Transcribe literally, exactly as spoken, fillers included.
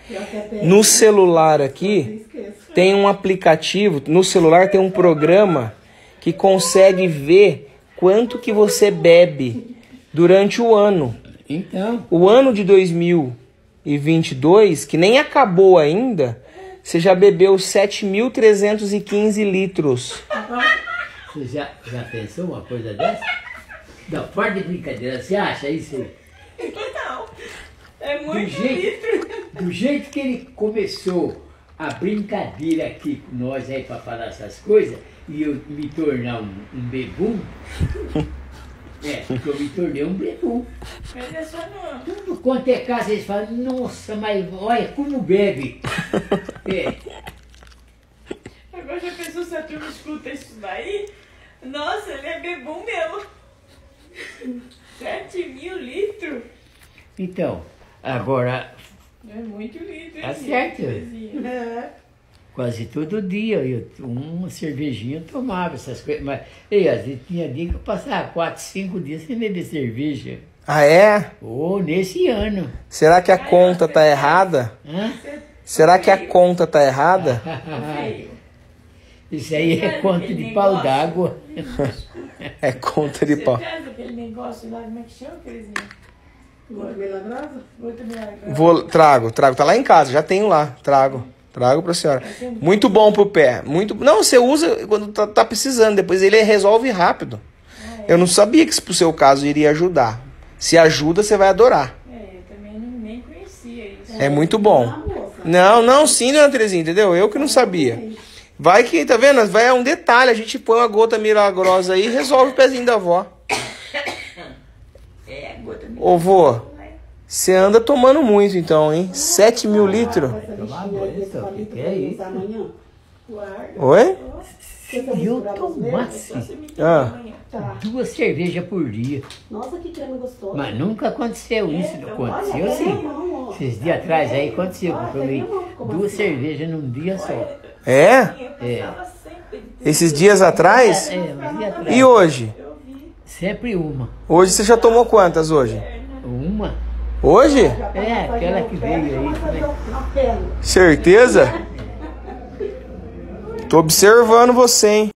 No celular aqui, tem um aplicativo, no celular tem um programa que consegue ver quanto que você bebe durante o ano. Então. O ano de dois mil e vinte e dois, que nem acabou ainda, você já bebeu sete mil trezentos e quinze litros. Você já, já pensou uma coisa dessa? Não, fora de brincadeira, você acha isso? Não, é muito do jeito, litro. Do jeito que ele começou a brincadeira aqui com nós aí para falar essas coisas, e eu me tornar um, um bebum, é, porque eu me tornei um bebum. Mas é só não. Tudo quanto é casa, eles falam, nossa, mas olha como bebe. É. Agora já pensou se a turma escuta isso daí? Nossa, ele é bebum mesmo. Sete mil litros? Então, agora, É muito litro. Tá hein, certo. Terezinha? É. quase todo dia, eu, uma cervejinha eu tomava essas coisas, mas ei, às vezes tinha dia que eu passava quatro, cinco dias sem beber cerveja. Ah, é? Ou nesse ano. Será que a conta tá errada? Hã? Será que a conta tá errada? Feio. Isso aí é conta de pau d'água. É conta de pau. Você traz aquele negócio lá, como é que chama, Terezinha? Gota milagrosa? Gota milagrosa. Vou, trago, trago. Tá lá em casa, já tenho lá. Trago. Trago pra senhora. Muito bom pro pé. Muito. Não, você usa quando tá, tá precisando. Depois ele resolve rápido. Eu não sabia que isso pro seu caso iria ajudar. Se ajuda, você vai adorar. É, eu também não, nem conhecia isso. É muito bom. Ah, moça. Não, não, sim, dona Terezinha, entendeu? Eu que não sabia. Vai que, tá vendo? Vai é um detalhe. A gente põe uma gota milagrosa aí e resolve o pezinho da avó. É, gota milagrosa. Ô, vô, você anda tomando muito então, hein? Sete mil litros? Essa bichinha aí desse palito Que pra é eu isso? usar amanhã. Guarda. Oi? Se eu tomasse Você me Ah. amanhã. Tá. duas cervejas por dia, Nossa, que creme gostoso. mas nunca aconteceu isso, não aconteceu Olha, assim. pega a mão, ó. Esses dias atrás aí aconteceu, que eu Olha, tomei pega a mão, como duas assim? cervejas num dia só. É? Eu passava sempre. Esses dias atrás? É, um dia atrás. E hoje? Eu vi. Sempre uma. Hoje você já tomou quantas hoje? Uma? Hoje? É, aquela que veio aí também. Na perna. Certeza? Tô observando você, hein?